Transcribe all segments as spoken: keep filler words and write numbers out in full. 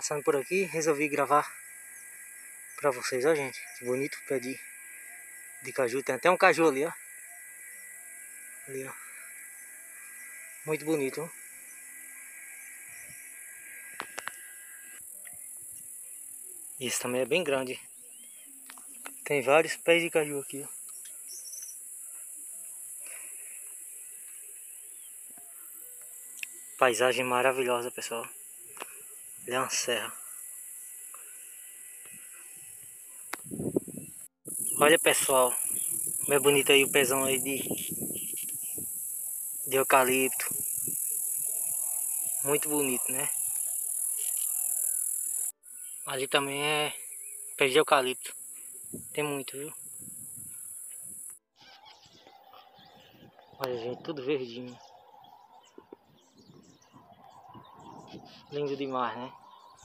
Passando por aqui, resolvi gravar pra vocês, ó gente. Que bonito o pé de, de caju. Tem até um caju ali, ó. Ali, ó. Muito bonito, ó. Esse também é bem grande. Tem vários pés de caju aqui, ó. Paisagem maravilhosa, pessoal. Ele é uma serra. Olha, pessoal, como é bonito aí o pezão aí de, de eucalipto. Muito bonito, né? Ali também é pé de eucalipto. Tem muito, viu? Olha, gente, tudo verdinho. Lindo demais, né?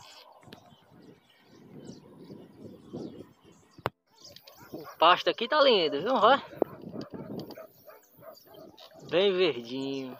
O pasto aqui tá lindo, viu? Ó. Bem verdinho.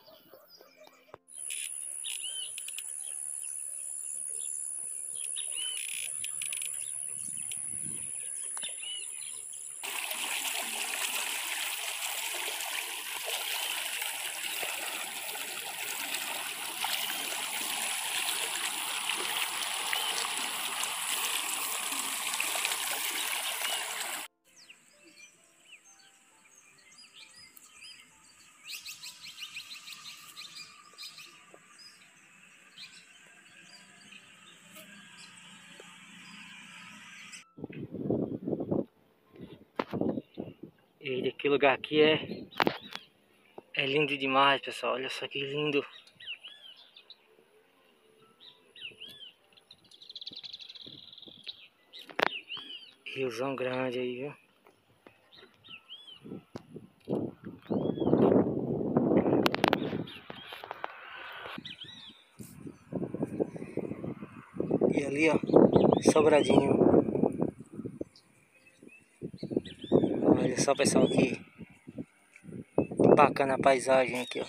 E aquele lugar aqui é é lindo demais, pessoal. Olha só que lindo. Riozão grande aí, viu? E ali, ó, Sobradinho. Olha só, pessoal, aqui. Que bacana a paisagem aqui, ó.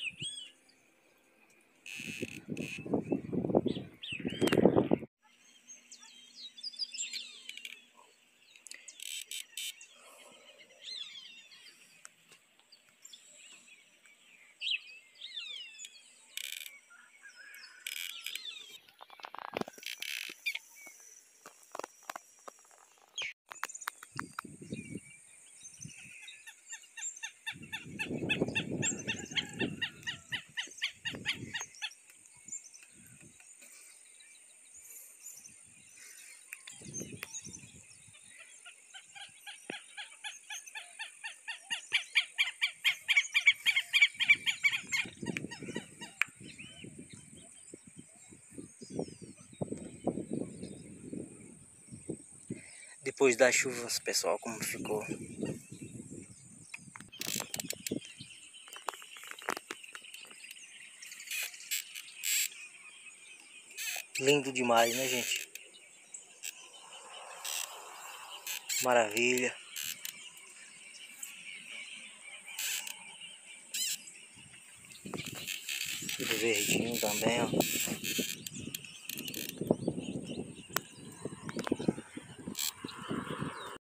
Depois das chuvas, pessoal, como ficou. Lindo demais, né, gente? Maravilha. Tudo verdinho também, ó.